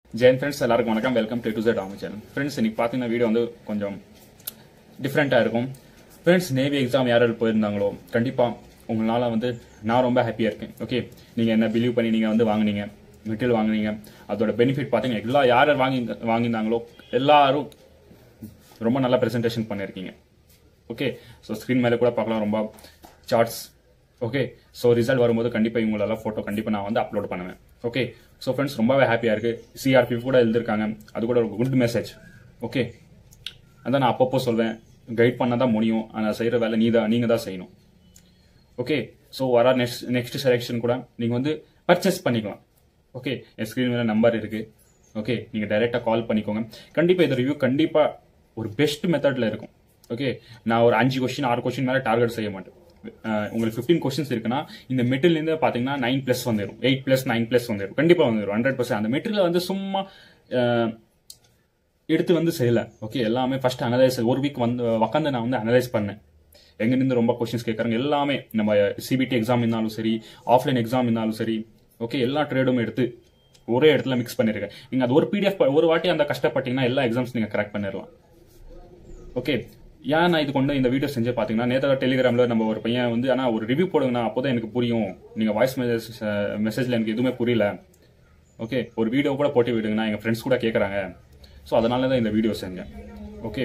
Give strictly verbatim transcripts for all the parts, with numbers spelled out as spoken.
Jain friends எல்லாருக்கும் வணக்கம். Welcome to Z army channel. Friends இன்னைக்கு பார்த்தீங்கன்னா வீடியோ வந்து கொஞ்சம் டிஃப்ரெண்ட்டாக இருக்கும். ஃப்ரெண்ட்ஸ் நேவி எக்ஸாம் யார் யார் போயிருந்தாங்களோ கண்டிப்பாக உங்களால் வந்து நான் ரொம்ப ஹாப்பியாக இருக்கேன். ஓகே, நீங்கள் என்ன பிலீவ் பண்ணி நீங்கள் வந்து வாங்கினீங்க, மெட்டீரியல் வாங்கினீங்க, அதோட பெனிஃபிட் பார்த்தீங்கன்னா எல்லா யார் யார் வாங்கி வாங்கியிருந்தாங்களோ எல்லாரும் ரொம்ப நல்லா ப்ரெசன்டேஷன் பண்ணியிருக்கீங்க. ஓகே, ஸோ ஸ்க்ரீன் மேலே கூட பார்க்கலாம் ரொம்ப சார்ட்ஸ். ஓகே, ஸோ ரிசல்ட் வரும்போது கண்டிப்பாக இவங்களெல்லாம் ஃபோட்டோ கண்டிப்பாக நான் வந்து அப்லோட் பண்ணுவேன். ஓகே, ஸோ ஃப்ரெண்ட்ஸ் ரொம்பவே ஹாப்பியாக இருக்குது. சிஆர்பி கூட எழுதிருக்காங்க, அது கூட ஒரு குட் மெசேஜ். ஓகே, அதான் நான் அப்பப்போ சொல்வேன், கைட் பண்ண தான் முடியும், ஆனால் செய்கிற வேலை நீ தான் நீங்கள் தான் செய்யணும். ஓகே, ஸோ வர நெக்ஸ்ட் நெக்ஸ்ட் செலெக்ஷன் கூட நீங்கள் வந்து பர்ச்சேஸ் பண்ணிக்கலாம். ஓகே, என் ஸ்க்ரீன் மேலே நம்பர் இருக்குது. ஓகே, நீங்கள் டைரெக்டாக கால் பண்ணிக்கோங்க. கண்டிப்பாக இந்த ரிவ்யூ கண்டிப்பாக ஒரு பெஸ்ட் மெத்தடில் இருக்கும். ஓகே, நான் ஒரு அஞ்சு கொஸ்டின் ஆறு கொஸ்டின் மேலே டார்கெட் செய்ய மாட்டேன். உங்களுக்கு ஃபிஃப்டீன் கொஸ்டின்ஸ் இருக்குன்னா இந்த மெட்டீரியல் பார்த்தீங்கன்னா நைன் பிளஸ் வந்துடும், எயிட் பிளஸ் நைன் பிளஸ் வந்துடும், கண்டிப்பாக வந்துடும் ஹண்ட்ரட் பர்சன்ட். அந்த மெட்டீரியல் வந்து சும்மா எடுத்து வந்து செய்யலை. ஓகே, எல்லாமே ஃபர்ஸ்ட் அனலைஸ் ஒரு வீக் வந்து உட்காந்து நான் வந்து அனலைஸ் பண்ணேன். எங்கேருந்து ரொம்ப கொஸ்டின்ஸ் கேட்குறாங்க எல்லாமே, நம்ம சிபிடி எக்ஸாம் இருந்தாலும் சரி, ஆஃப்லைன் எக்ஸாம் இருந்தாலும் சரி, ஓகே எல்லா ட்ரேடும் எடுத்து ஒரே இடத்துல மிக்ஸ் பண்ணியிருக்கேன். நீங்கள் அது ஒரு பிடிஎஃப் ஒரு வாட்டி அந்த கஷ்டப்பட்டீங்கன்னா எல்லா எக்ஸாம்ஸ் நீங்கள் கிராக் பண்ணிடலாம். ஓகே, ஏன் நான் இது கொண்டு இந்த வீடியோ செஞ்சு பார்த்தீங்கன்னா, நேற்று டெலிகிராமில் நம்ம ஒரு பையன் வந்து ஆனால் ஒரு ரிவ்யூ போடுங்கண்ணா அப்போ தான் எனக்கு புரியும், நீங்கள் வாய்ஸ் மெசேஜ் மெசேஜில் எனக்கு எதுவுமே புரியல. ஓகே, ஒரு வீடியோ கூட போட்டு விடுங்கண்ணா, எங்கள் ஃப்ரெண்ட்ஸ் கூட கேட்குறாங்க. ஸோ அதனால தான் இந்த வீடியோ செஞ்சேன். ஓகே,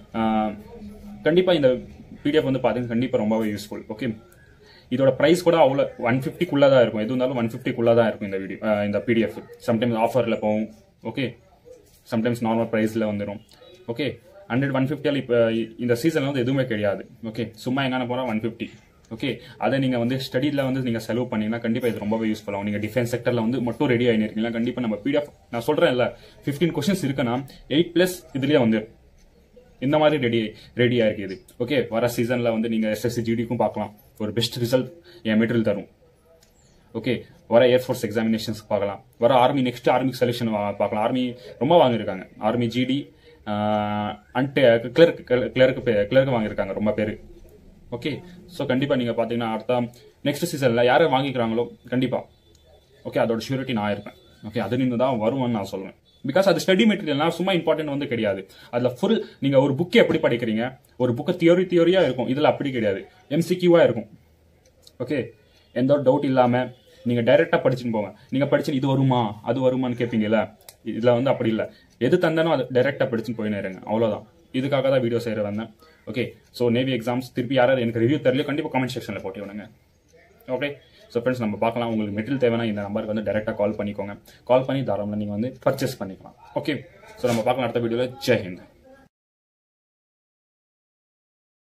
கண்டிப்பாக இந்த பிடிஎஃப் வந்து பார்த்தீங்கன்னா கண்டிப்பாக ரொம்பவே யூஸ்ஃபுல். ஓகே, இதோட ப்ரைஸ் கூட அவ்வளோ ஒன் ஃபிஃப்டிக்குள்ளே தான் இருக்கும். எது இருந்தாலும் ஒன் ஃபிஃப்டிக்குள்ளே தான் இருக்கும் இந்த வீடியோ இந்த பிடிஎஃப். சம்டைம்ஸ் ஆஃபரில் போகும். ஓகே, சம்டைம்ஸ் நார்மல் ப்ரைஸில் வந்துடும். ஓகே, ஹண்ட்ரட் ஒன் ஃபிஃப்டியால் இப்போ இந்த சீசனில் வந்து எதுவுமே கிடையாது. ஓகே, சும்மா எங்கே போனால் ஒன் ஃபிஃப்டி. ஓகே, அதை நீங்கள் வந்து ஸ்டடியில் வந்து நீங்கள் செலவு பண்ணிங்கன்னா கண்டிப்பாக இது ரொம்பவே யூஸ்ஃபுல் ஆகும். நீங்கள் டிஃபென்ஸ் செக்டரில் வந்து மட்டும் ரெடி ஆகிருக்கீங்களா, கண்டிப்பாக நம்ம பிடிஎஃப் நான் சொல்கிறேன் இல்லை, ஃபிஃப்டீன் கொஸ்டின்ஸ் இருக்குன்னா எயிட் ப்ளஸ் இதுலேயே வந்து இந்த மாதிரி ரெடி ரெடியாக இருக்குது. ஓகே, வர சீசனில் வந்து நீங்கள் எஸ்எஸ்சி ஜிடிக்கும் பார்க்கலாம், ஒரு பெஸ்ட் ரிசல்ட் என் மெட்டீரியல் தரும். ஓகே, வர ஏர்ஃபோர்ஸ் எக்ஸாமினேஷன்ஸ் பார்க்கலாம், வர ஆர்மி நெக்ஸ்ட் ஆர்மி செலெக்ஷன் பார்க்கலாம். ஆர்மி ரொம்ப வாங்கியிருக்காங்க, ஆர்மி ஜிடி அண்ட் கிளர்க் கிளர்க்கு கிளர்க்கு வாங்கியிருக்காங்க ரொம்ப பேர். ஓகே, ஸோ கண்டிப்பாக நீங்கள் பார்த்தீங்கன்னா அடுத்த நெக்ஸ்ட் சீசனில் யாரை வாங்கிக்கிறாங்களோ கண்டிப்பாக ஓகே அதோட ஷூரிட்டி நான் இருப்பேன். ஓகே, அது நின்று தான் வருவான்னு நான் சொல்லுவேன். பிகாஸ் அது ஸ்டடி மெட்டீரியல்னா சும்மா இம்பார்ட்டன்ட் வந்து கிடையாது. அதில் ஃபுல் நீங்கள் ஒரு புக்கை எப்படி படிக்கிறீங்க, ஒரு புக்கை தியோரி தியோரியாக இருக்கும், இதில் அப்படி கிடையாது, எம்சிக்யூவாக இருக்கும். ஓகே, எந்த ஒரு டவுட் இல்லாமல் நீங்கள் டைரெக்டாக படிச்சுன்னு போங்க. நீங்கள் படிச்சு இது வருமா அது வருமானு கேட்பீங்கல்ல, இதில் வந்து அப்படி இல்லை, எது தந்தானோ அது டைரெக்டாக படிச்சுன்னு போயின்னு இருங்க, அவ்வளோதான். இதுக்காக தான் வீடியோ செய்கிற வந்தேன். ஓகே, ஸோ நேவி எக்ஸாம்ஸ் திருப்பி யாராவது எனக்கு ரிவ்யூ தெரியல கண்டிப்பாக கமெண்ட் செக்ஷனில் போட்டு விடுங்க. ஓகே, ஸோ ஃப்ரெண்ட்ஸ் நம்ம பார்க்கலாம். உங்களுக்கு மெட்டீரியல் தேவைன்னா இந்த நம்பருக்கு வந்து டைரெக்டாக கால் பண்ணிக்கோங்க. கால் பண்ணி தாராளமாக நீங்கள் வந்து பர்ச்சேஸ் பண்ணிக்கலாம். ஓகே, ஸோ நம்ம பார்க்கலாம் அடுத்த வீடியோவில். ஜெய் ஹிந்த்.